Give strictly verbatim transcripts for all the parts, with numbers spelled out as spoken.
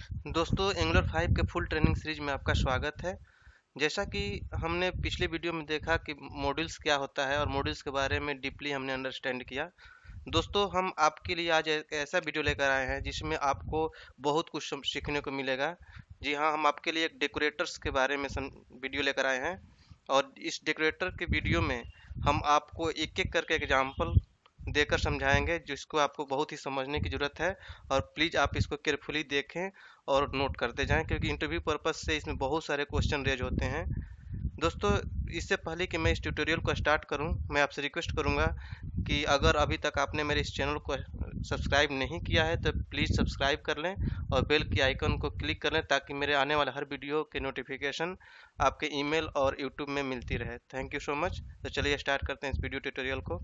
दोस्तों Angular five के full training series में आपका स्वागत है। जैसा कि हमने पिछले वीडियो में देखा कि मॉड्यूल्स क्या होता है और मॉड्यूल्स के बारे में डीपली हमने अंडरस्टैंड किया। दोस्तों हम आपके लिए आज एक ऐसा वीडियो लेकर आए हैं जिसमें आपको बहुत कुछ सम- सीखने को मिलेगा। जी हाँ, हम आपके लिए एक डेकोरेटर्स के बारे में सम- वीडियो लेकर आए हैं और इस डेकोरेटर के वीडियो में हम आपको एक एक करके एग्जाम्पल देकर समझाएंगे जिसको आपको बहुत ही समझने की ज़रूरत है। और प्लीज़ आप इसको केयरफुली देखें और नोट करते जाएं क्योंकि इंटरव्यू पर्पज से इसमें बहुत सारे क्वेश्चन रेज होते हैं। दोस्तों इससे पहले कि मैं इस ट्यूटोरियल को स्टार्ट करूं, मैं आपसे रिक्वेस्ट करूंगा कि अगर अभी तक आपने मेरे इस चैनल को सब्सक्राइब नहीं किया है तो प्लीज़ सब्सक्राइब कर लें और बेल की आइकन को क्लिक कर लें ताकि मेरे आने वाले हर वीडियो के नोटिफिकेशन आपके ईमेल और यूट्यूब में मिलती रहे। Thank you so much. तो चलिए स्टार्ट करते हैं इस वीडियो ट्यूटोरियल को।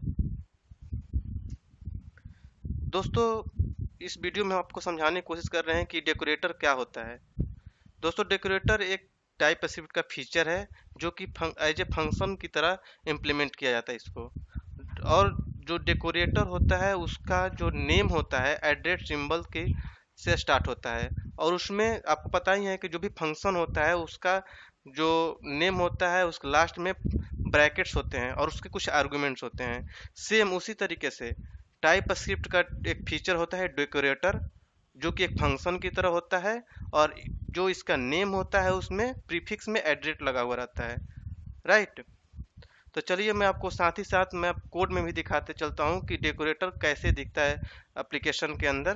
दोस्तों इस वीडियो में आपको समझाने की कोशिश कर रहे हैं कि डेकोरेटर क्या होता है। दोस्तों डेकोरेटर एक टाइप स्क्रिप्ट का फीचर है जो कि एज ए फंक्शन की तरह इम्प्लीमेंट किया जाता है इसको। और जो डेकोरेटर होता है उसका जो नेम होता है एड्रेस सिंबल के से स्टार्ट होता है और उसमें आपको पता ही है कि जो भी फंक्शन होता है उसका जो नेम होता है उसके लास्ट में ब्रैकेट्स होते हैं और उसके कुछ आर्गुमेंट्स होते हैं। सेम उसी तरीके से टाइप स्क्रिप्ट का एक फीचर होता है डेकोरेटर जो कि एक फंक्शन की तरह होता है और जो इसका नेम होता है उसमें प्रीफिक्स में एड्रेस लगा हुआ रहता है। राइट। तो चलिए मैं आपको साथ ही साथ मैं कोड में भी दिखाते चलता हूँ कि डेकोरेटर कैसे दिखता है एप्लीकेशन के अंदर।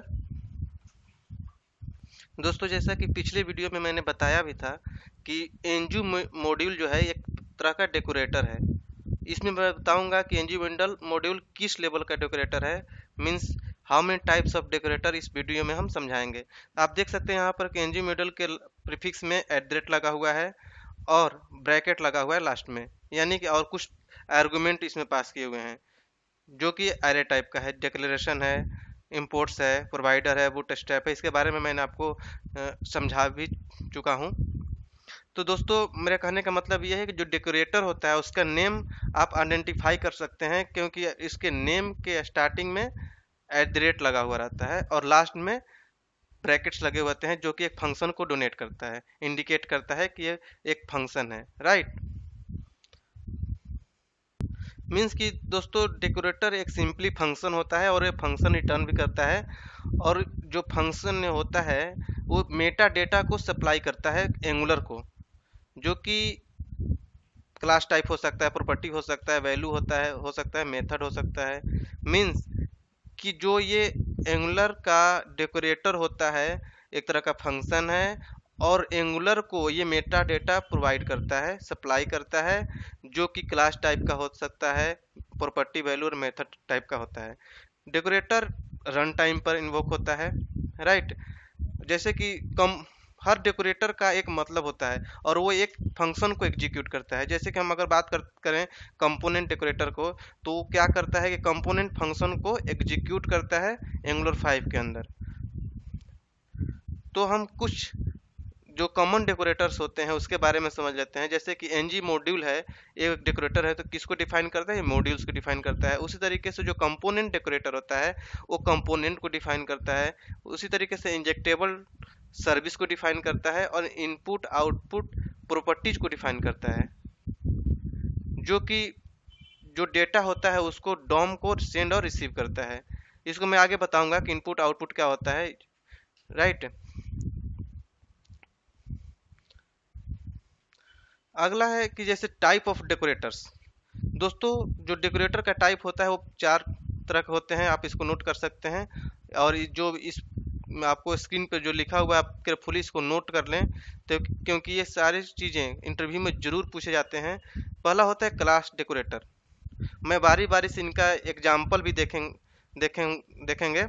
दोस्तों जैसा कि पिछले वीडियो में मैंने बताया भी था कि एनजू मॉड्यूल जो है एक तरह का डेकोरेटर है। इसमें मैं बताऊंगा कि एनजी विंडल मॉड्यूल किस लेवल का डेकोरेटर है, means how many types of decorator इस वीडियो में हम समझाएंगे। आप देख सकते हैं यहाँ पर कि एनजी मॉड्यूल के प्रीफिक्स में एट लगा हुआ है और ब्रैकेट लगा हुआ है लास्ट में, यानी कि और कुछ आर्गुमेंट इसमें पास किए हुए हैं जो कि एरे टाइप का है, डिक्लेरेशन है, इंपोर्ट्स है, प्रोवाइडर है, बूटस्ट्रैप है। इसके बारे में मैंने आपको अ, समझा भी चुका हूँ। तो दोस्तों मेरे कहने का मतलब ये है कि जो डेकोरेटर होता है उसका नेम आप आइडेंटिफाई कर सकते हैं क्योंकि इसके नेम के स्टार्टिंग में एट द रेट लगा हुआ रहता है और लास्ट में ब्रैकेट्स लगे हुए होते हैं जो कि एक फंक्शन को डोनेट करता है, इंडिकेट करता है कि ये एक फंक्शन है। राइट। मीन्स कि दोस्तों डेकोरेटर एक सिंपली फंक्शन होता है और ये फंक्शन रिटर्न भी करता है और जो फंक्शन होता है वो मेटा डेटा को सप्लाई करता है एंगुलर को, जो कि क्लास टाइप हो सकता है, प्रॉपर्टी हो सकता है, वैल्यू होता है हो सकता है, मेथड हो सकता है। मीन्स कि जो ये एंगुलर का डेकोरेटर होता है एक तरह का फंक्शन है और एंगुलर को ये मेटा डेटा प्रोवाइड करता है, सप्लाई करता है, जो कि क्लास टाइप का हो सकता है, प्रॉपर्टी वैल्यू और मेथड टाइप का होता है। डेकोरेटर रन टाइम पर इन्वोक होता है। राइट। जैसे कि कम हर डेकोरेटर का एक मतलब होता है और वो एक फंक्शन को एग्जीक्यूट करता है। जैसे कि हम अगर बात कर, करें कंपोनेंट डेकोरेटर को, तो वो क्या करता है कि कंपोनेंट फंक्शन को एग्जीक्यूट करता है एंगुलर फाइव के अंदर। तो हम कुछ जो कॉमन डेकोरेटर्स होते हैं उसके बारे में समझ लेते हैं। जैसे कि एनजी मॉड्यूल है, एक डेकोरेटर है, तो किसको डिफाइन करता है? मॉड्यूल्स को डिफाइन करता है। उसी तरीके से जो कंपोनेंट डेकोरेटर होता है वो कंपोनेंट को डिफाइन करता है। उसी तरीके से इंजेक्टेबल सर्विस को डिफाइन करता है और इनपुट आउटपुट प्रॉपर्टीज को डिफाइन करता है, जो कि जो डेटा होता है उसको डॉम को सेंड और रिसीव करता है। इसको मैं आगे बताऊंगा कि इनपुट आउटपुट क्या होता है। राइट। अगला है कि जैसे टाइप ऑफ डेकोरेटर्स। दोस्तों जो डेकोरेटर का टाइप होता है वो चार तरह के होते हैं, आप इसको नोट कर सकते हैं। और ये जो इस आपको स्क्रीन पर जो लिखा हुआ है आप केयरफुली इसको नोट कर लें, तो क्योंकि ये सारी चीज़ें इंटरव्यू में जरूर पूछे जाते हैं। पहला होता है क्लास डेकोरेटर। मैं बारी बारी से इनका एग्जाम्पल भी देखें देखें देखेंगे।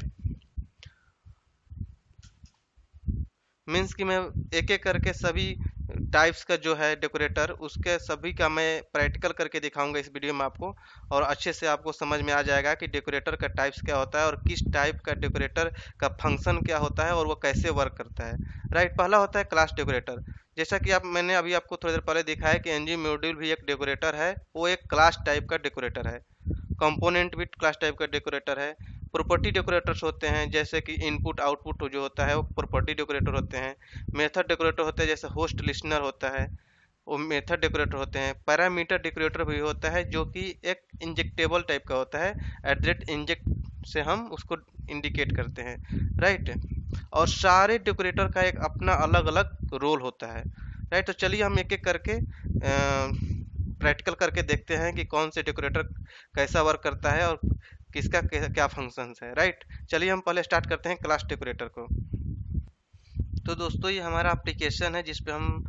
मीन्स कि मैं एक एक करके सभी टाइप्स का जो है डेकोरेटर उसके सभी का मैं प्रैक्टिकल करके दिखाऊंगा इस वीडियो में आपको, और अच्छे से आपको समझ में आ जाएगा कि डेकोरेटर का टाइप्स क्या होता है और किस टाइप का डेकोरेटर का फंक्शन क्या होता है और वो कैसे वर्क करता है। राइट। पहला होता है क्लास डेकोरेटर। जैसा कि आप मैंने अभी आपको थोड़ी देर पहले दिखाया कि एनजी मॉड्यूल भी एक डेकोरेटर है, वो एक क्लास टाइप का डेकोरेटर है। कंपोनेंट भी क्लास टाइप का डेकोरेटर है। प्रॉपर्टी डेकोरेटर्स होते हैं, जैसे कि इनपुट आउटपुट जो होता है वो प्रॉपर्टी डेकोरेटर होते हैं। मेथड डेकोरेटर होते हैं, जैसे होस्ट लिसनर होता है, वो मेथड डेकोरेटर होते हैं। पैरामीटर डेकोरेटर भी होता है, जो कि एक इंजेक्टेबल टाइप का होता है, एट द इंजेक्ट से हम उसको इंडिकेट करते हैं, राइट। और सारे डेकोरेटर का एक अपना अलग अलग रोल होता है, राइट। तो चलिए हम एक एक करके प्रैक्टिकल करके देखते हैं कि कौन से डेकोरेटर कैसा वर्क करता है और किसका क्या फंक्शंस है, राइट। चलिए हम पहले स्टार्ट करते हैं क्लास डेकोरेटर को। तो दोस्तों ये हमारा एप्लीकेशन है जिस पे हम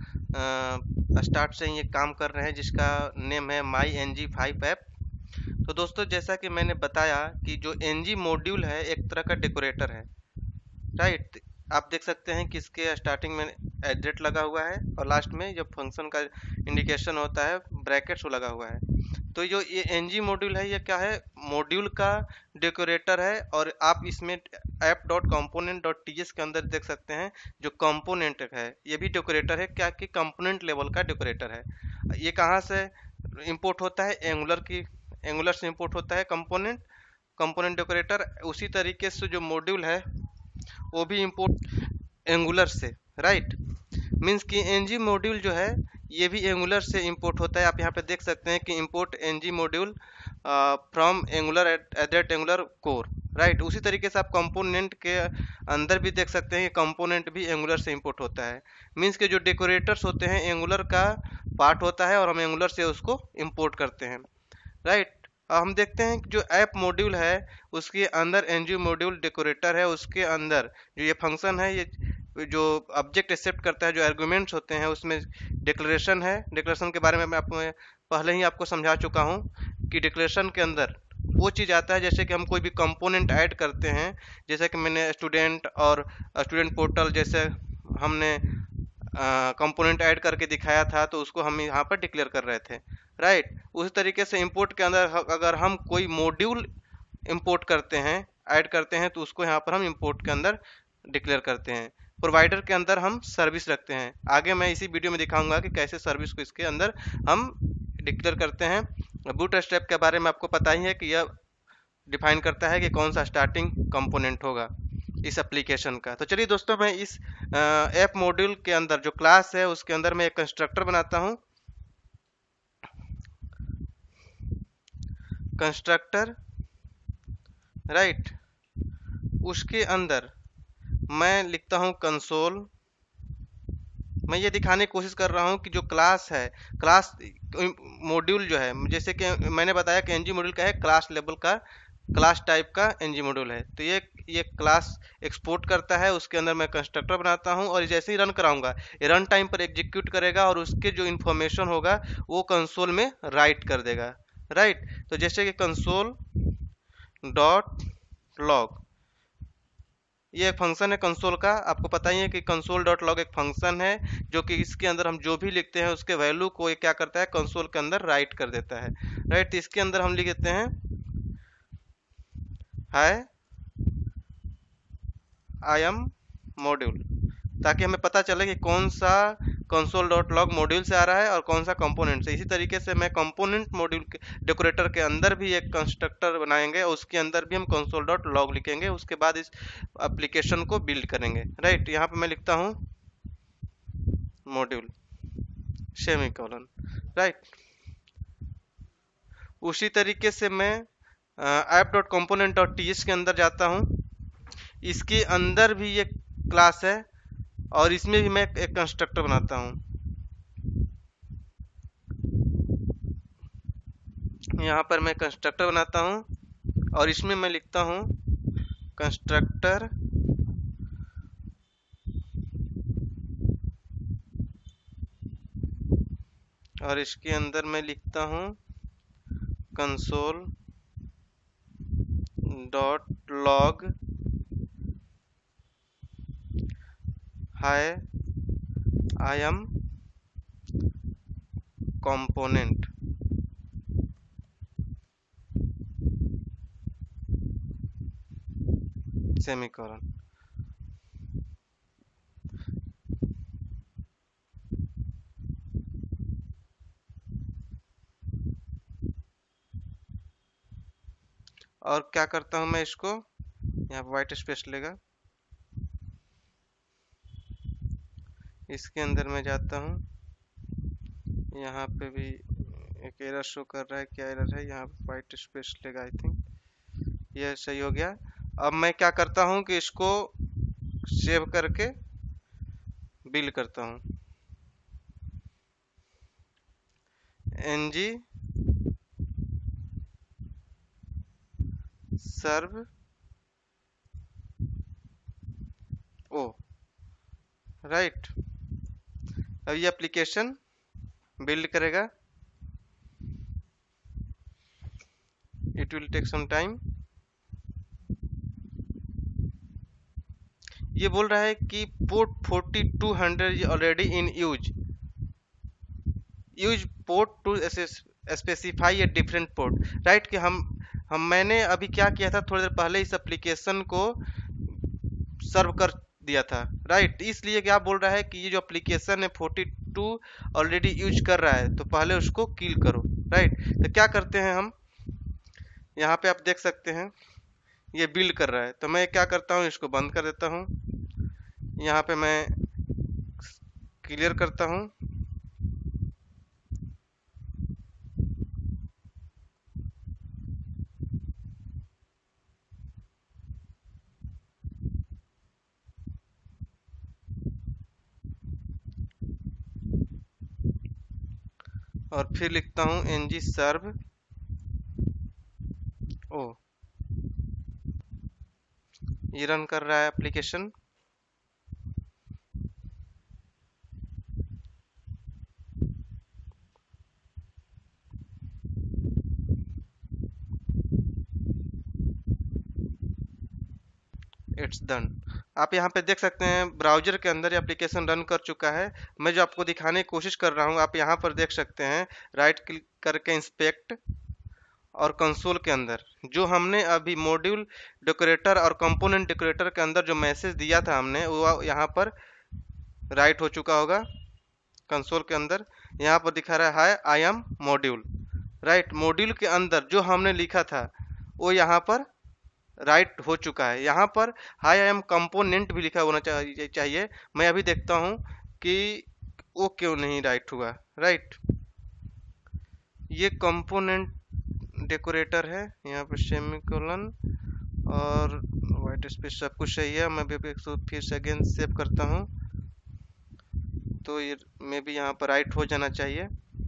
स्टार्ट से ये काम कर रहे हैं, जिसका नेम है my N G five app. तो दोस्तों जैसा कि मैंने बताया कि जो एन जी मॉड्यूल है एक तरह का डेकोरेटर है, राइट। आप देख सकते हैं कि इसके स्टार्टिंग में एड्रेट लगा हुआ है और लास्ट में जब फंक्शन का इंडिकेशन होता है ब्रैकेट्स लगा हुआ है। तो जो ये एनजी मॉड्यूल है ये क्या है, मॉड्यूल का डेकोरेटर है। और आप इसमें app dot component dot T S के अंदर देख सकते हैं जो कंपोनेंट है ये भी डेकोरेटर है, क्या कि कंपोनेंट लेवल का डेकोरेटर है। ये कहाँ से इंपोर्ट होता है, एंगुलर की एंगुलर से इंपोर्ट होता है कंपोनेंट कंपोनेंट डेकोरेटर। उसी तरीके से जो मॉड्यूल है वो भी इंपोर्ट एंगुलर से, राइट। मीन्स कि एनजी मॉड्यूल जो है ये भी एंगुलर से इंपोर्ट होता है। आप यहाँ पे देख सकते हैं कि import NG module from Angular at Angular core, right. उसी तरीके से आप कंपोनेंट के अंदर भी देख सकते हैं कि कंपोनेंट भी एंगुलर से इंपोर्ट होता है। मीन्स के जो डेकोरेटर्स होते हैं एंगुलर का पार्ट होता है और हम एंगुलर से उसको इंपोर्ट करते हैं, राइट। हम देखते हैं कि जो ऐप मॉड्यूल है उसके अंदर एनजी मॉड्यूल डेकोरेटर है, उसके अंदर जो ये फंक्शन है, ये जो ऑब्जेक्ट एक्सेप्ट करता है, जो आर्गुमेंट्स होते हैं उसमें डिक्लेरेशन है। डिक्लेरेशन के बारे में मैं आप पहले ही आपको समझा चुका हूँ कि डिक्लेरेशन के अंदर वो चीज़ आता है जैसे कि हम कोई भी कंपोनेंट ऐड करते हैं, जैसे कि मैंने स्टूडेंट और स्टूडेंट पोर्टल जैसे हमने कंपोनेंट ऐड करके दिखाया था, तो उसको हम यहाँ पर डिक्लेयर कर रहे थे, राइट। उसी तरीके से इंपोर्ट के अंदर अगर हम कोई मॉड्यूल इंपोर्ट करते हैं, ऐड करते हैं, तो उसको यहाँ पर हम इंपोर्ट के अंदर डिक्लेयर करते हैं। प्रोवाइडर के अंदर हम सर्विस रखते हैं। आगे मैं इसी वीडियो में दिखाऊंगा कि कैसे सर्विस को इसके अंदर हम डिक्लेयर करते हैं। बूटस्ट्रैप के बारे में आपको पता ही है कि यह डिफाइन करता है कि कौन सा स्टार्टिंग कंपोनेंट होगा इस एप्लीकेशन का। तो चलिए दोस्तों मैं इस ऐप मॉड्यूल के अंदर जो क्लास है उसके अंदर मैं एक कंस्ट्रक्टर बनाता हूँ। Constructor, right. उसके अंदर मैं लिखता हूँ कंसोल। मैं ये दिखाने की कोशिश कर रहा हूँ कि जो क्लास है, क्लास मॉड्यूल जो है, जैसे कि मैंने बताया कि एनजी मॉड्यूल का है क्लास लेवल का, क्लास टाइप का एनजी मॉड्यूल है। तो ये ये क्लास एक्सपोर्ट करता है, उसके अंदर मैं कंस्ट्रक्टर बनाता हूँ और जैसे ही रन कराऊंगा ये रन टाइम पर एग्जीक्यूट करेगा और उसके जो इन्फॉर्मेशन होगा वो कंसोल में राइट कर देगा, राइट। तो जैसे कि कंसोल डॉट लॉग ये एक फंक्शन है कंसोल का। आपको पता ही है कि कंसोल डॉट लॉग एक फंक्शन है जो कि इसके अंदर हम जो भी लिखते हैं उसके वैल्यू को ये क्या करता है, कंसोल के अंदर राइट कर देता है, राइट। तो इसके अंदर हम लिख देते हैं हाय आई एम मॉड्यूल, ताकि हमें पता चले कि कौन सा कंसोल डॉट लॉग मॉड्यूल से आ रहा है और कौन सा कंपोनेंट से। इसी तरीके से मैं कंपोनेंट मॉड्यूल के डेकोरेटर के अंदर भी एक कंस्ट्रक्टर बनाएंगे और उसके अंदर भी हम कंसोल डॉट लॉग लिखेंगे, उसके बाद इस एप्लीकेशन को बिल्ड करेंगे, राइट। यहाँ पे मैं लिखता हूँ मॉड्यूल सेमीकोलन, राइट। उसी तरीके से मैं app dot component dot T S के अंदर जाता हूँ। इसके अंदर भी ये क्लास है और इसमें भी मैं एक कंस्ट्रक्टर बनाता हूँ। यहाँ पर मैं कंस्ट्रक्टर बनाता हूँ और इसमें मैं लिखता हूँ कंस्ट्रक्टर और इसके अंदर मैं लिखता हूँ console dot log hi I am component, semicolon. और क्या करता हूं मैं इसको यहाँ पर वाइट स्पेस लेगा। इसके अंदर मैं जाता हूँ, यहाँ पे भी एक एरर शो कर रहा है, क्या एरर है, यहाँ पे वाइट स्पेस लेगा। आई थिंक ये सही हो गया। अब मैं क्या करता हूँ कि इसको सेव करके बिल्ड करता हूँ। N G serve O, right. अब ये एप्लीकेशन बिल्ड करेगा, it will take some time. ये बोल रहा है कि port forty two hundred already in use use port to specify a different port, right. कि हम हम मैंने अभी क्या किया था, थोड़ी देर पहले इस एप्लीकेशन को सर्व कर दिया था, राइट। इसलिए क्या बोल रहा है कि ये जो एप्लीकेशन है फोर्टी टू ऑलरेडी यूज कर रहा है, तो पहले उसको किल करो, राइट। तो क्या करते हैं हम, यहाँ पे आप देख सकते हैं ये बिल्ड कर रहा है। तो मैं क्या करता हूँ, इसको बंद कर देता हूँ, यहाँ पे मैं क्लियर करता हूँ। और फिर लिखता हूँ एन जी सर्व ओ, ये रन कर रहा है एप्लीकेशन। It's done. आप यहाँ पे देख सकते हैं ब्राउजर के अंदर ये एप्लीकेशन रन कर चुका है। मैं जो आपको दिखाने की कोशिश कर रहा हूँ, आप यहाँ पर देख सकते हैं, राइट क्लिक करके इंस्पेक्ट, और कंसोल के अंदर जो हमने अभी मॉड्यूल डेकोरेटर और कंपोनेंट डेकोरेटर के अंदर जो मैसेज दिया था हमने, वो यहाँ पर राइट हो चुका होगा। कंसोल के अंदर यहाँ पर दिखा रहा है hi I am module, right. Module के अंदर जो हमने लिखा था वो यहाँ पर राइट हो चुका है। यहाँ पर हाई आई एम कंपोनेंट भी लिखा होना चाहिए चाहिए मैं अभी देखता हूँ कि वो क्यों नहीं राइट हुआ, राइट। ये कंपोनेंट डेकोरेटर है, यहाँ पर सेमीकोलन और वाइट स्पेस सब कुछ सही है। मैं भी फिर से अगेन सेव करता हूँ, तो ये मे भी यहाँ पर राइट हो जाना चाहिए।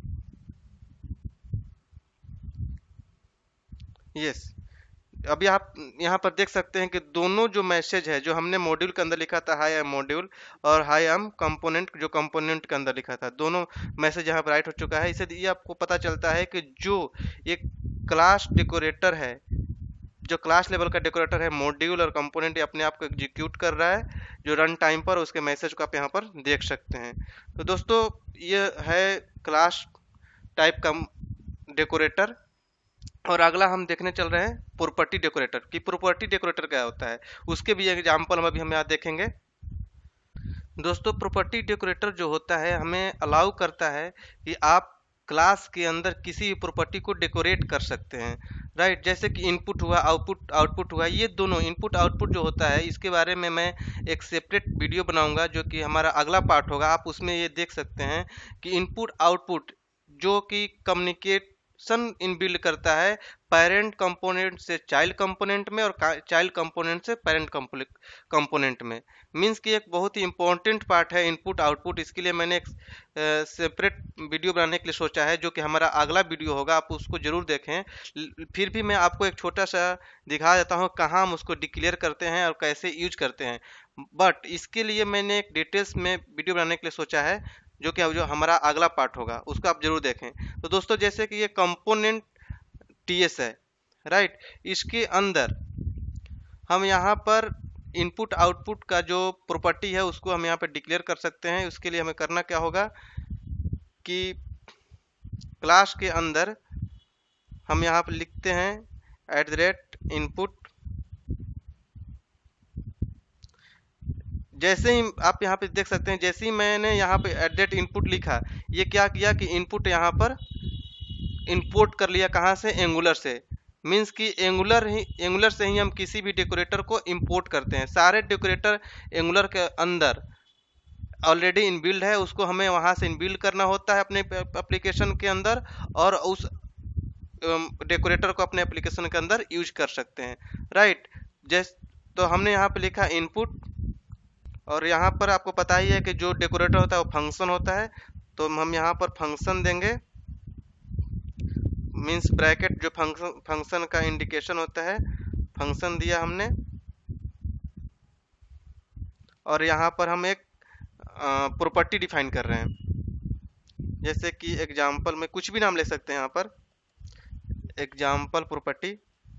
यस, अभी आप यहाँ पर देख सकते हैं कि दोनों जो मैसेज है, जो हमने मॉड्यूल के अंदर लिखा था हाई एम मॉड्यूल, और हाई एम कंपोनेंट जो कंपोनेंट के अंदर लिखा था, दोनों मैसेज यहाँ पर राइट हो चुका है। इससे ये आपको पता चलता है कि जो एक क्लास डेकोरेटर है, जो क्लास लेवल का डेकोरेटर है, मॉड्यूल और कंपोनेंट अपने आप को एग्जीक्यूट कर रहा है जो रन टाइम पर, उसके मैसेज को आप यहाँ पर देख सकते हैं। तो दोस्तों ये है क्लास टाइप का डेकोरेटर। और अगला हम देखने चल रहे हैं प्रॉपर्टी डेकोरेटर कि प्रॉपर्टी डेकोरेटर क्या होता है, उसके भी एग्जांपल हम अभी हम यहाँ देखेंगे। दोस्तों प्रॉपर्टी डेकोरेटर जो होता है हमें अलाउ करता है कि आप क्लास के अंदर किसी भी प्रॉपर्टी को डेकोरेट कर सकते हैं, राइट। जैसे कि इनपुट हुआ, आउटपुट आउटपुट हुआ, ये दोनों इनपुट आउटपुट जो होता है, इसके बारे में मैं एक सेपरेट वीडियो बनाऊंगा जो कि हमारा अगला पार्ट होगा। आप उसमें ये देख सकते हैं कि इनपुट आउटपुट जो कि कम्युनिकेट इन बिल्ड करता है पेरेंट कंपोनेंट से चाइल्ड कंपोनेंट में और चाइल्ड कंपोनेंट से पेरेंट कंपोनेंट में। मींस कि एक बहुत ही इंपॉर्टेंट पार्ट है इनपुट आउटपुट। इसके लिए मैंने एक सेपरेट वीडियो बनाने के लिए सोचा है जो कि हमारा अगला वीडियो होगा, आप उसको जरूर देखें। फिर भी मैं आपको एक छोटा सा दिखा देता हूँ कहाँ हम उसको डिक्लेयर करते हैं और कैसे यूज करते हैं। बट इसके लिए मैंने एक डिटेल्स में वीडियो बनाने के लिए सोचा है जो कि जो हमारा अगला पार्ट होगा, उसको आप जरूर देखें। तो दोस्तों जैसे कि ये कंपोनेंट टीएस है, राइट, इसके अंदर हम यहाँ पर इनपुट आउटपुट का जो प्रॉपर्टी है उसको हम यहाँ पर डिक्लेयर कर सकते हैं। उसके लिए हमें करना क्या होगा कि क्लास के अंदर हम यहाँ पर लिखते हैं एट द रेट इनपुट। जैसे ही आप यहाँ पे देख सकते हैं, जैसे ही मैंने यहाँ पे एट डेट इनपुट लिखा, ये क्या किया कि इनपुट यहाँ पर इंपोर्ट कर लिया, कहाँ से, एंगुलर से, मीन्स कि एंगुलर ही एंगुलर से ही हम किसी भी डेकोरेटर को इंपोर्ट करते हैं। सारे डेकोरेटर एंगुलर के अंदर ऑलरेडी इनबिल्ड है, उसको हमें वहां से इनबिल्ड करना होता है अपने एप्लीकेशन के अंदर, और उस डेकोरेटर को अपने एप्लीकेशन के अंदर यूज कर सकते हैं, राइट। जैस तो हमने यहाँ पे लिखा इनपुट, और यहाँ पर आपको पता ही है कि जो डेकोरेटर होता है वो फंक्शन होता है, तो हम यहाँ पर फंक्शन देंगे। मीन्स ब्रैकेट जो फंक्शन फंक्शन का इंडिकेशन होता है, फंक्शन दिया हमने। और यहाँ पर हम एक प्रॉपर्टी डिफाइन कर रहे हैं, जैसे कि एग्जाम्पल में कुछ भी नाम ले सकते हैं। यहाँ पर एग्जाम्पल प्रॉपर्टी,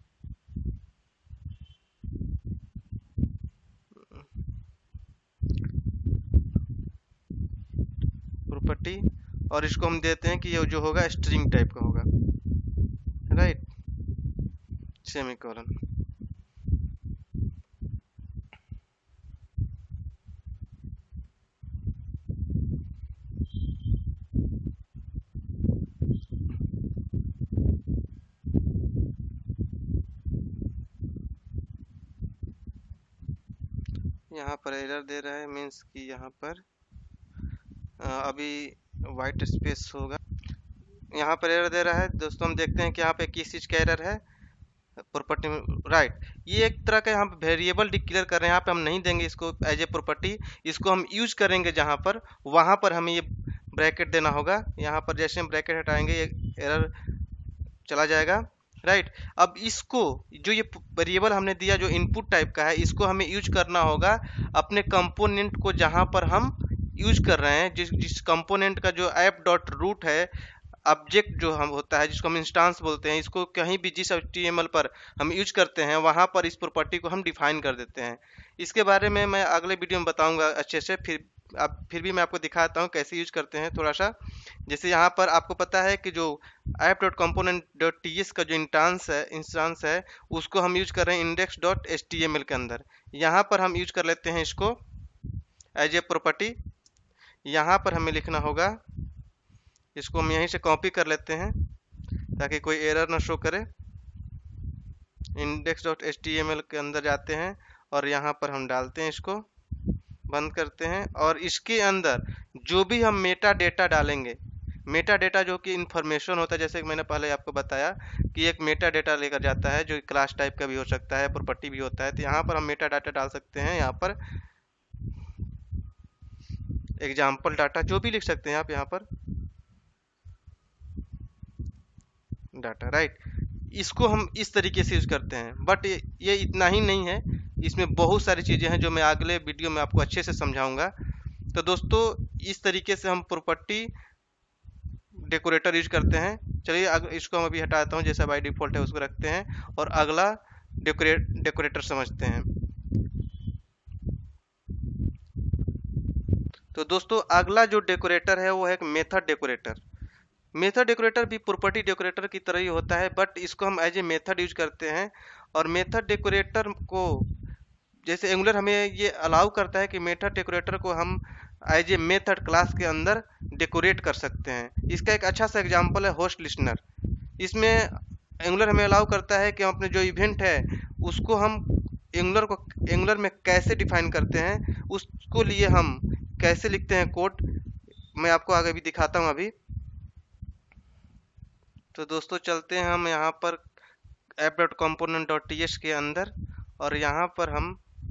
प्रॉपर्टी, और इसको हम देते हैं कि ये जो होगा स्ट्रिंग टाइप का होगा, राइट, सेमीकोलन। यहाँ पर एरर दे रहा है, मीन्स कि यहाँ पर आ, अभी वाइट स्पेस होगा। यहाँ पर एरर दे रहा है दोस्तों, हम देखते हैं कि यहाँ पे किस चीज़ का एरर है, प्रॉपर्टी में, राइट। ये एक तरह का यहाँ पे वेरिएबल डिक्लेयर कर रहे हैं, यहाँ पे हम नहीं देंगे इसको एज ए प्रॉपर्टी, इसको हम यूज करेंगे जहाँ पर, वहाँ पर हमें ये ब्रैकेट देना होगा। यहाँ पर जैसे हम ब्रैकेट हटाएंगे ये एरर चला जाएगा, राइट। अब इसको जो ये वेरिएबल हमने दिया जो इनपुट टाइप का है, इसको हमें यूज करना होगा अपने कंपोनेंट को जहाँ पर हम यूज कर रहे हैं, जिस जिस कंपोनेंट का जो ऐप डॉट रूट है, ऑब्जेक्ट जो हम होता है जिसको हम इंस्टांस बोलते हैं, इसको कहीं भी जिस एचटीएमएल पर हम यूज करते हैं वहां पर इस प्रॉपर्टी को हम डिफाइन कर देते हैं। इसके बारे में मैं अगले वीडियो में बताऊंगा अच्छे से, फिर अब फिर भी मैं आपको दिखाता हूँ कैसे यूज करते हैं थोड़ा सा। जैसे यहाँ पर आपको पता है कि जो app dot component dot T S का जो इंस्टांस है इंस्टांस है उसको हम यूज कर रहे हैं index dot H T M L के अंदर। यहाँ पर हम यूज कर लेते हैं इसको एज ए प्रॉपर्टी। यहाँ पर हमें लिखना होगा, इसको हम यहीं से कॉपी कर लेते हैं ताकि कोई एरर ना शो करे। Index dot H T M L के अंदर जाते हैं और यहाँ पर हम डालते हैं, इसको बंद करते हैं, और इसके अंदर जो भी हम मेटा डेटा डालेंगे, मेटा डेटा जो कि इंफॉर्मेशन होता है, जैसे कि मैंने पहले आपको बताया कि एक मेटा डेटा लेकर जाता है जो क्लास टाइप का भी हो सकता है, प्रॉपर्टी भी होता है, तो यहाँ पर हम मेटा डाटा डाल सकते हैं। यहाँ पर एग्जाम्पल डाटा जो भी लिख सकते हैं आप यहाँ पर डाटा, राइट। इसको हम इस तरीके से यूज करते हैं, बट ये, ये इतना ही नहीं है, इसमें बहुत सारी चीजें हैं जो मैं अगले वीडियो में आपको अच्छे से समझाऊंगा। तो दोस्तों इस तरीके से हम प्रॉपर्टी डेकोरेटर यूज करते हैं। चलिए इसको हम अभी हटाता हूँ, जैसा बाय डिफॉल्ट है उसको रखते हैं और अगला डेकोरेट डेकोरेटर समझते हैं। तो दोस्तों अगला जो डेकोरेटर है वो है एक मेथड डेकोरेटर। मेथड डेकोरेटर भी प्रॉपर्टी डेकोरेटर की तरह ही होता है, बट इसको हम एज ए मेथड यूज करते हैं। और मेथड डेकोरेटर को जैसे एंगुलर हमें ये अलाउ करता है कि मेथड डेकोरेटर को हम एज ए मेथड क्लास के अंदर डेकोरेट कर सकते हैं। इसका एक अच्छा सा एग्जांपल है होस्ट लिस्नर। इसमें एंगुलर हमें अलाउ करता है कि हम अपने जो इवेंट है उसको हम एंगुलर को एंगुलर में कैसे डिफाइन करते हैं, उसको लिए हम कैसे लिखते हैं कोड, मैं आपको आगे भी दिखाता हूँ अभी। तो दोस्तों चलते हैं हम यहाँ पर app dot component dot T S के अंदर, और यहाँ पर हम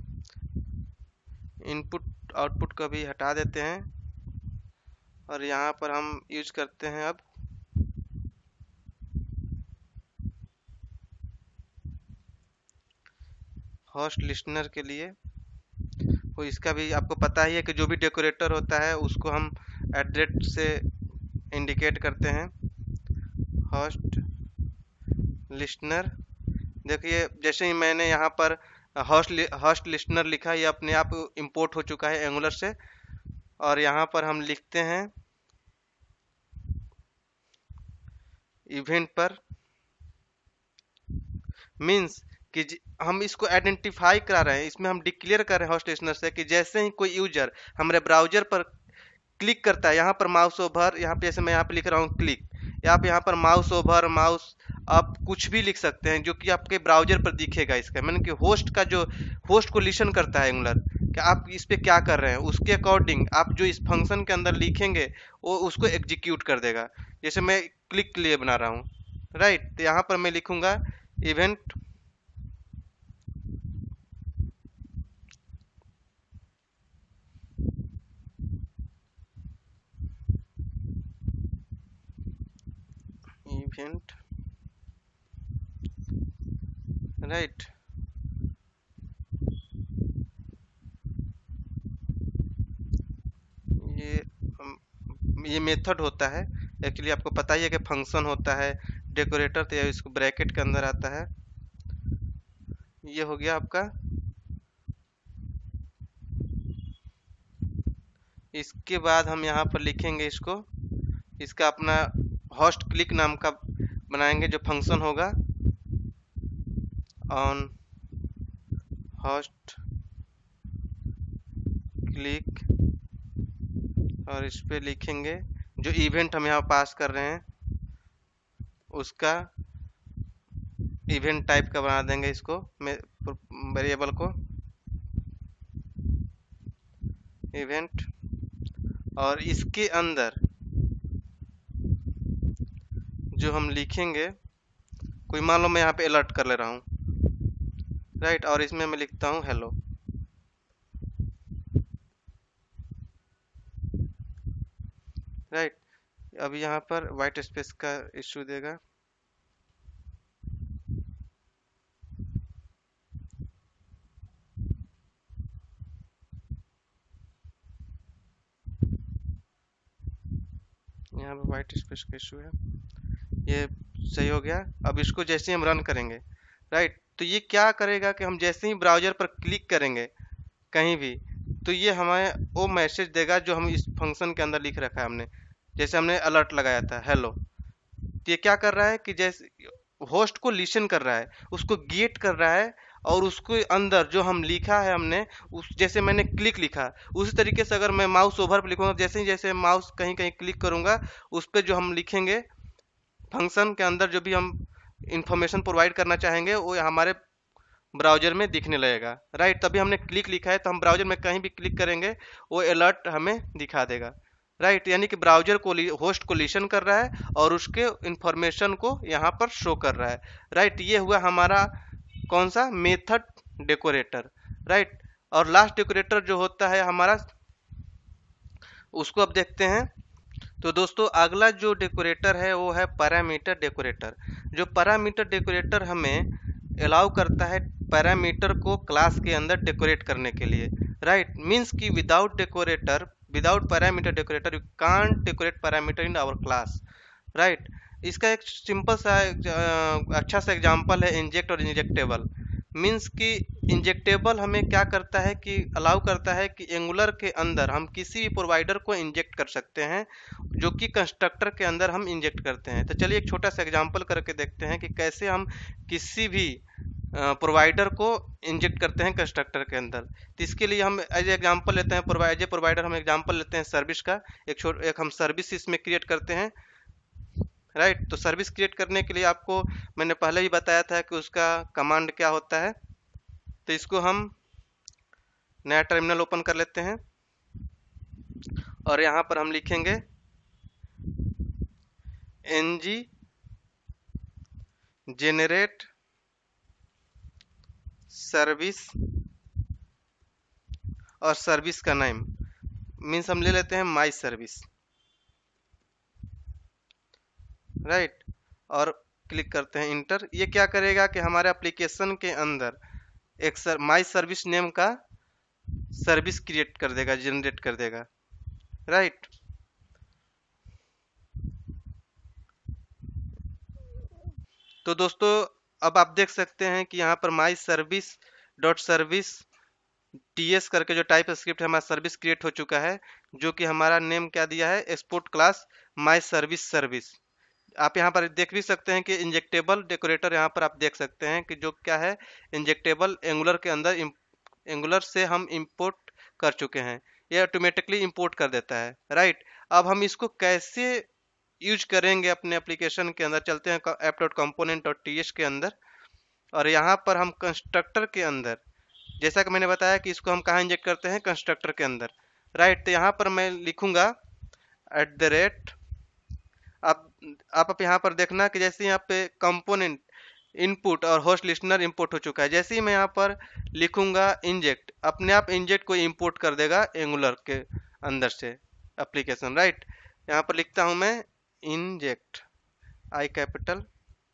इनपुट आउटपुट को भी हटा देते हैं, और यहाँ पर हम यूज करते हैं अब होस्ट लिस्नर के लिए। तो इसका भी आपको पता ही है कि जो भी डेकोरेटर होता है उसको हम एड्रेस से इंडिकेट करते हैं, होस्ट लिस्नर। देखिए जैसे ही मैंने यहाँ पर होस्ट होस्ट लिस्नर लिखा, ये अपने आप इंपोर्ट हो चुका है एंगुलर से। और यहाँ पर हम लिखते हैं इवेंट पर, मीन्स कि हम इसको आइडेंटिफाई करा रहे हैं, इसमें हम डिक्लेयर कर रहे हैं होस्ट लिस्नर से कि जैसे ही कोई यूजर हमारे ब्राउजर पर क्लिक करता है, यहाँ पर माउस ओवर, यहाँ पे जैसे मैं यहाँ पे लिख रहा हूँ क्लिक, आप यहाँ पर माउस ओवर, माउस आप कुछ भी लिख सकते हैं जो कि आपके ब्राउजर पर दिखेगा। इसका मैंने कि होस्ट का जो होस्ट को लिसन करता है एंगुलर कि आप इस पे क्या कर रहे हैं, उसके अकॉर्डिंग आप जो इस फंक्शन के अंदर लिखेंगे वो उसको एग्जीक्यूट कर देगा। जैसे मैं क्लिक के लिए बना रहा हूँ, राइट, तो यहाँ पर मैं लिखूंगा इवेंट इवेंट राइट। ये अम, ये मेथड होता है, एक्चुअली आपको पता ही है कि फंक्शन होता है डेकोरेटर, तो ये इसको ब्रैकेट के अंदर आता है। ये हो गया आपका। इसके बाद हम यहाँ पर लिखेंगे इसको, इसका अपना होस्ट क्लिक नाम का बनाएंगे जो फंक्शन होगा ऑन होस्ट क्लिक, और इस पे लिखेंगे जो इवेंट हम यहाँ पास कर रहे हैं उसका इवेंट टाइप का बना देंगे इसको वेरिएबल को इवेंट, और इसके अंदर जो हम लिखेंगे, कोई मान लो मैं यहाँ पे अलर्ट कर ले रहा हूँ, राइट, और इसमें मैं लिखता हूँ हेलो, राइट। अब यहाँ पर वाइट स्पेस का इश्यू देगा, यहाँ पर वाइट स्पेस का इश्यू है, ये सही हो गया। अब इसको जैसे ही हम रन करेंगे, राइट, तो ये क्या करेगा कि हम जैसे ही ब्राउजर पर क्लिक करेंगे कहीं भी, तो ये हमें वो मैसेज देगा जो हम इस फंक्शन के अंदर लिख रखा है हमने। जैसे हमने अलर्ट लगाया था हेलो, तो ये क्या कर रहा है कि जैसे होस्ट को लिसन कर रहा है, उसको गेट कर रहा है, और उसके अंदर जो हम लिखा है हमने, उस जैसे मैंने क्लिक लिखा उसी तरीके से अगर मैं माउस ओवर पर लिखूंगा, जैसे ही जैसे माउस कहीं कहीं क्लिक करूंगा उस पर जो हम लिखेंगे फंक्शन के अंदर जो भी हम इंफॉर्मेशन प्रोवाइड करना चाहेंगे वो हमारे ब्राउजर में दिखने लगेगा, राइट। तभी हमने क्लिक लिखा है तो हम ब्राउजर में कहीं भी क्लिक करेंगे वो अलर्ट हमें दिखा देगा, राइट। यानी कि ब्राउजर को होस्ट को लिसन कर रहा है और उसके इंफॉर्मेशन को यहाँ पर शो कर रहा है, राइट। ये हुआ हमारा कौन सा मेथड डेकोरेटर, राइट। और लास्ट डेकोरेटर जो होता है हमारा, उसको अब देखते हैं। तो दोस्तों अगला जो डेकोरेटर है वो है पैरामीटर डेकोरेटर। जो पैरामीटर डेकोरेटर हमें अलाउ करता है पैरामीटर को क्लास के अंदर डेकोरेट करने के लिए, राइट। मींस कि without decorator, without parameter decorator you can't decorate parameter in our class, right. इसका एक सिंपल सा अ, अच्छा सा एग्जांपल है इंजेक्ट और इंजेक्टेबल। मींस कि इंजेक्टेबल हमें क्या करता है कि अलाउ करता है कि एंगुलर के अंदर हम किसी भी प्रोवाइडर को इंजेक्ट कर सकते हैं जो कि कंस्ट्रक्टर के अंदर हम इंजेक्ट करते हैं। तो चलिए एक छोटा सा एग्जांपल करके देखते हैं कि कैसे हम किसी भी प्रोवाइडर को इंजेक्ट करते हैं कंस्ट्रक्टर के अंदर। तो इसके लिए हम एज एग्जांपल लेते हैं प्रोवाइडर प्रोवाइडर हम एग्जांपल लेते हैं सर्विस का। एक छोट एक हम सर्विस इसमें क्रिएट करते हैं, राइट right, तो सर्विस क्रिएट करने के लिए आपको मैंने पहले ही बताया था कि उसका कमांड क्या होता है। तो इसको हम नया टर्मिनल ओपन कर लेते हैं और यहाँ पर हम लिखेंगे एनजी जेनरेट सर्विस और सर्विस का नेम मीन्स हम ले लेते हैं माई सर्विस, राइट right. और क्लिक करते हैं इंटर। ये क्या करेगा कि हमारे एप्लीकेशन के अंदर एक सर माई सर्विस नेम का सर्विस क्रिएट कर देगा, जनरेट कर देगा, राइट right. तो दोस्तों अब आप देख सकते हैं कि यहाँ पर my service dot service TS करके जो टाइप स्क्रिप्ट है हमारा सर्विस क्रिएट हो चुका है, जो कि हमारा नेम क्या दिया है export class my service service. आप यहाँ पर देख भी सकते हैं कि इंजेक्टेबल डेकोरेटर यहाँ पर आप देख सकते हैं कि जो क्या है इंजेक्टेबल एंगुलर के अंदर एंगुलर से हम इंपोर्ट कर चुके हैं, ये ऑटोमेटिकली इंपोर्ट कर देता है, राइट। अब हम इसको कैसे यूज करेंगे अपने एप्लीकेशन के अंदर। चलते हैं app dot component dot T H के अंदर, और यहाँ पर हम कंस्ट्रक्टर के अंदर, जैसा कि मैंने बताया कि इसको हम कहाँ इंजेक्ट करते हैं, कंस्ट्रक्टर के अंदर, राइट। तो यहाँ पर मैं लिखूंगा एट द रेट, आप आप यहाँ पर देखना कि जैसे यहाँ पे कंपोनेंट इनपुट और होस्ट लिस्टनर इंपोर्ट हो चुका है, जैसे ही मैं यहाँ पर लिखूंगा इंजेक्ट, अपने आप इंजेक्ट को इंपोर्ट कर देगा एंगुलर के अंदर से एप्लीकेशन, राइट। यहाँ पर लिखता हूं मैं inject, I capital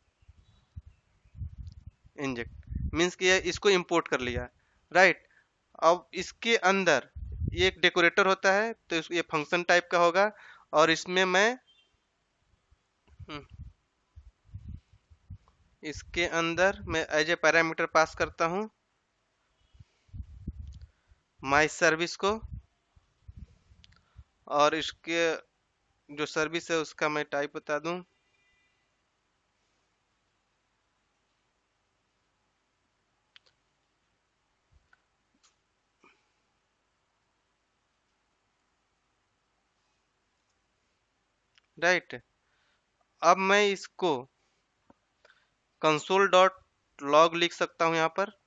inject, means कि ये इसको इंपोर्ट कर लिया, राइट। अब इसके अंदर ये एक डेकोरेटर होता है, तो इस- ये फंक्शन टाइप का होगा, और इसमें मैं हम्म, इसके अंदर मैं एज ए पैरामीटर पास करता हूं माई सर्विस को, और इसके जो सर्विस है उसका मैं टाइप बता दूं, राइट। अब मैं इसको कंसोल डॉट लॉग लिख सकता हूं यहाँ पर,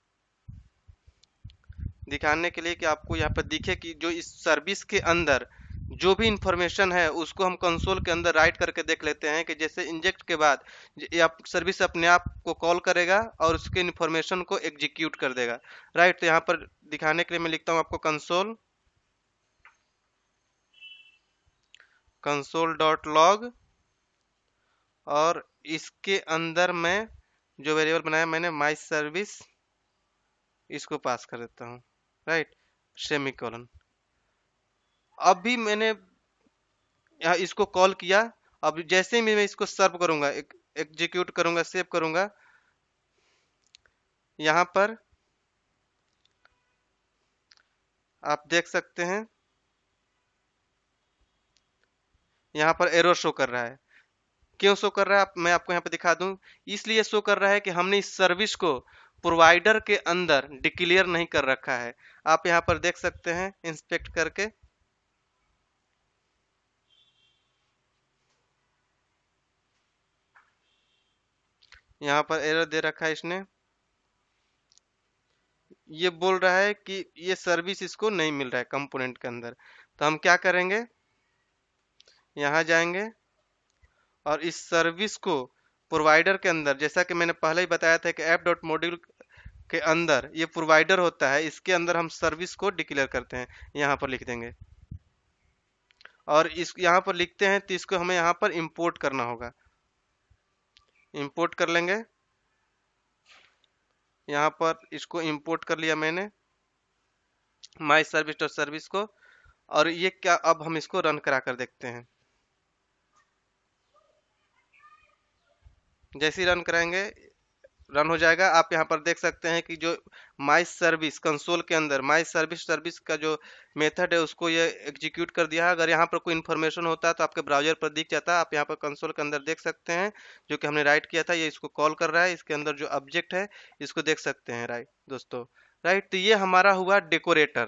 दिखाने के लिए कि आपको यहाँ पर दिखे कि जो इस सर्विस के अंदर जो भी इंफॉर्मेशन है उसको हम कंसोल के अंदर राइट करके देख लेते हैं, कि जैसे इंजेक्ट के बाद ये आप सर्विस अपने आप को कॉल करेगा और उसके इंफॉर्मेशन को एग्जीक्यूट कर देगा, राइट। तो यहाँ पर दिखाने के लिए मैं लिखता हूँ आपको कंसोल कंसोल डॉट लॉग, और इसके अंदर मैं जो वेरिएबल बनाया मैंने माई सर्विस, इसको पास कर देता हूँ, राइट, सेमीकोलन। अब भी मैंने यहाँ इसको कॉल किया, अब जैसे ही मैं इसको सर्व करूंगा, एग्जीक्यूट करूंगा, सेव करूंगा, यहाँ पर आप देख सकते हैं यहाँ पर एरर शो कर रहा है। क्यों शो कर रहा है, आप, मैं आपको यहाँ पे दिखा दूं। इसलिए शो कर रहा है कि हमने इस सर्विस को प्रोवाइडर के अंदर डिक्लेयर नहीं कर रखा है। आप यहाँ पर देख सकते हैं इंस्पेक्ट करके, यहाँ पर एरर दे रखा है इसने, ये बोल रहा है कि ये सर्विस इसको नहीं मिल रहा है कंपोनेंट के अंदर। तो हम क्या करेंगे, यहाँ जाएंगे और इस सर्विस को प्रोवाइडर के अंदर, जैसा कि मैंने पहले ही बताया था कि ऐप डॉट मॉड्यूल के अंदर ये प्रोवाइडर होता है, इसके अंदर हम सर्विस को डिक्लेयर करते हैं, यहाँ पर लिख देंगे। और इस यहाँ पर लिखते हैं तो इसको हमें यहाँ पर इंपोर्ट करना होगा, इंपोर्ट कर लेंगे। यहाँ पर इसको इंपोर्ट कर लिया मैंने माई सर्विस डॉट सर्विस को, और ये क्या, अब हम इसको रन करा कर देखते हैं। जैसे ही रन कराएंगे रन हो जाएगा। आप यहाँ पर देख सकते हैं कि जो माई सर्विस कंसोल के अंदर माई सर्विस सर्विस का जो मेथड है उसको ये एग्जीक्यूट कर दिया है। अगर यहाँ पर कोई इन्फॉर्मेशन होता है तो आपके ब्राउजर पर दिख जाता है। आप यहाँ पर कंसोल के अंदर देख सकते हैं जो कि हमने राइट किया था, ये इसको कॉल कर रहा है। इसके अंदर जो ऑब्जेक्ट है इसको देख सकते हैं, राइट दोस्तों, राइट। तो ये हमारा हुआ डेकोरेटर।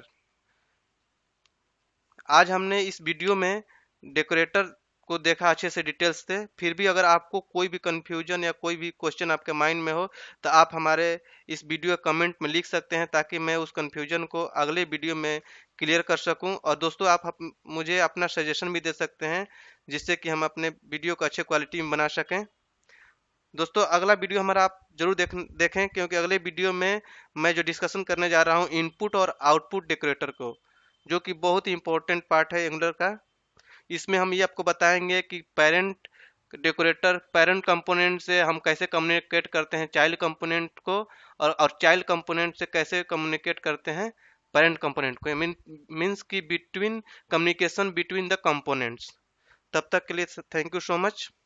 आज हमने इस वीडियो में डेकोरेटर को देखा अच्छे से डिटेल्स से। फिर भी अगर आपको कोई भी कंफ्यूजन या कोई भी क्वेश्चन आपके माइंड में हो तो आप हमारे इस वीडियो कमेंट में लिख सकते हैं, ताकि मैं उस कंफ्यूजन को अगले वीडियो में क्लियर कर सकूं। और दोस्तों आप अप, मुझे अपना सजेशन भी दे सकते हैं, जिससे कि हम अपने वीडियो को अच्छे क्वालिटी में बना सकें। दोस्तों अगला वीडियो हमारा आप जरूर देख देखें, क्योंकि अगले वीडियो में मैं जो डिस्कशन करने जा रहा हूँ इनपुट और आउटपुट डेकोरेटर को, जो कि बहुत ही इंपॉर्टेंट पार्ट है एंगुलर का। इसमें हम ये आपको बताएंगे कि पेरेंट डेकोरेटर पेरेंट कंपोनेंट से हम कैसे कम्युनिकेट करते हैं चाइल्ड कंपोनेंट को, और और चाइल्ड कंपोनेंट से कैसे कम्युनिकेट करते हैं पेरेंट कंपोनेंट को। मीन मीन्स की between communication between the components. तब तक के लिए थैंक यू सो मच।